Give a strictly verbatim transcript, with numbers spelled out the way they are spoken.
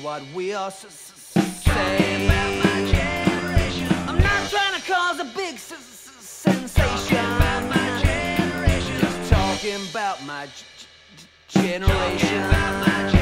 what we all s s say. I'm not trying to cause a big s s sensation. Just talking about my g g generation.